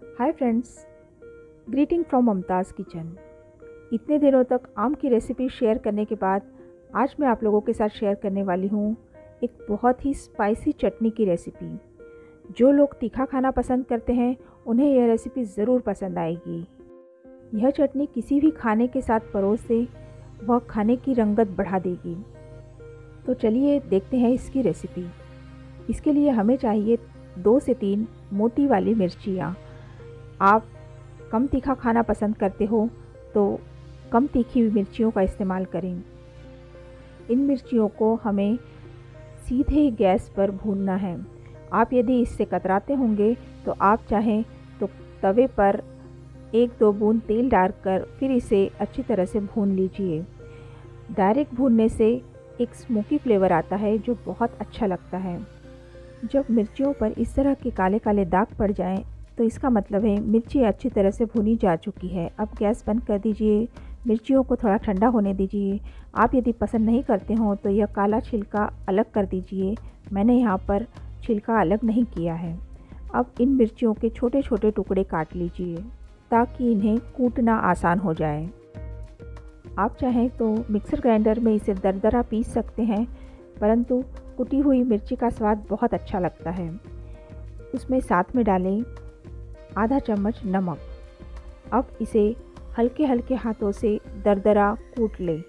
Hi friends, greeting from Mumtaz kitchen. इतने दिनों तक आम की रेसिपी शेयर करने के बाद आज मैं आप लोगों के साथ शेयर करने वाली हूँ एक बहुत ही स्पाइसी चटनी की रेसिपी। जो लोग तीखा खाना पसंद करते हैं उन्हें यह रेसिपी ज़रूर पसंद आएगी। यह चटनी किसी भी खाने के साथ परोस दे, वह खाने की रंगत बढ़ा देगी। तो चलिए देखते हैं इसकी रेसिपी। इसके लिए हमें चाहिए 2 से 3 मोटी वाली मिर्चियाँ। आप कम तीखा खाना पसंद करते हो तो कम तीखी हुई मिर्चियों का इस्तेमाल करें। इन मिर्चियों को हमें सीधे गैस पर भूनना है। आप यदि इससे कतराते होंगे तो आप चाहें तो तवे पर 1-2 बूंद तेल डालकर फिर इसे अच्छी तरह से भून लीजिए। डायरेक्ट भूनने से एक स्मोकी फ्लेवर आता है जो बहुत अच्छा लगता है। जब मिर्चियों पर इस तरह के काले काले दाग पड़ जाएं तो इसका मतलब है मिर्ची अच्छी तरह से भुनी जा चुकी है। अब गैस बंद कर दीजिए, मिर्चियों को थोड़ा ठंडा होने दीजिए। आप यदि पसंद नहीं करते हो तो यह काला छिलका अलग कर दीजिए। मैंने यहाँ पर छिलका अलग नहीं किया है। अब इन मिर्चियों के छोटे छोटे टुकड़े काट लीजिए ताकि इन्हें कूटना आसान हो जाए। आप चाहें तो मिक्सर ग्राइंडर में इसे दरदरा पीस सकते हैं, परंतु कुटी हुई मिर्ची का स्वाद बहुत अच्छा लगता है। उसमें साथ में डालें आधा चम्मच नमक। अब इसे हल्के हल्के हाथों से दरदरा कूट लें।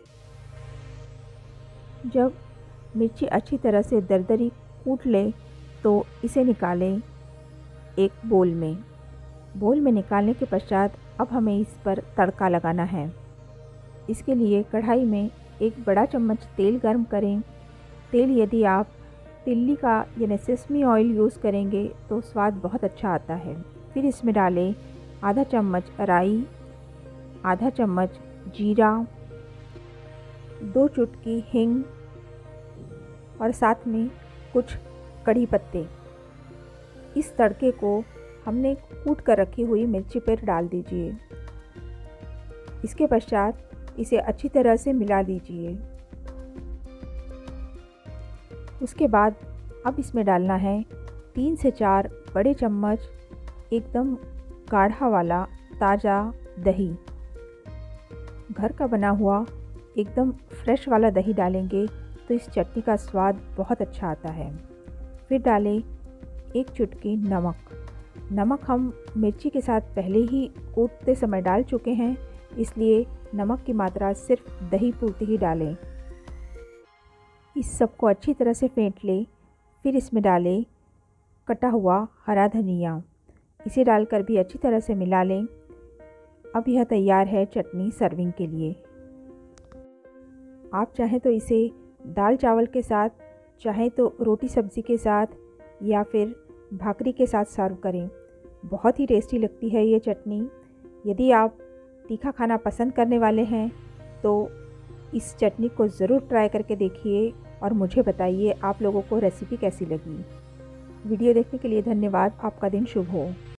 जब मिर्ची अच्छी तरह से दरदरी कूट लें तो इसे निकालें एक बोल में। बोल में निकालने के पश्चात अब हमें इस पर तड़का लगाना है। इसके लिए कढ़ाई में एक बड़ा चम्मच तेल गर्म करें। तेल यदि आप तिल्ली का यानी सेसमी ऑयल यूज़ करेंगे तो स्वाद बहुत अच्छा आता है। फिर इसमें डालें आधा चम्मच राई, आधा चम्मच जीरा, 2 चुटकी हींग और साथ में कुछ कड़ी पत्ते। इस तड़के को हमने कूट कर रखी हुई मिर्ची पर डाल दीजिए। इसके पश्चात इसे अच्छी तरह से मिला लीजिए। उसके बाद अब इसमें डालना है 3 से 4 बड़े चम्मच एकदम गाढ़ा वाला ताज़ा दही। घर का बना हुआ एकदम फ्रेश वाला दही डालेंगे तो इस चटनी का स्वाद बहुत अच्छा आता है। फिर डालें 1 चुटकी नमक। नमक हम मिर्ची के साथ पहले ही कूटते समय डाल चुके हैं, इसलिए नमक की मात्रा सिर्फ दही पूर्ति ही डालें। इस सबको अच्छी तरह से फेंट लें। फिर इसमें डालें कटा हुआ हरा धनिया। इसे डालकर भी अच्छी तरह से मिला लें। अब यह तैयार है चटनी सर्विंग के लिए। आप चाहें तो इसे दाल चावल के साथ, चाहें तो रोटी सब्ज़ी के साथ या फिर भाकरी के साथ सर्व करें। बहुत ही टेस्टी लगती है ये चटनी। यदि आप तीखा खाना पसंद करने वाले हैं तो इस चटनी को ज़रूर ट्राई करके देखिए और मुझे बताइए आप लोगों को रेसिपी कैसी लगी। वीडियो देखने के लिए धन्यवाद। आपका दिन शुभ हो।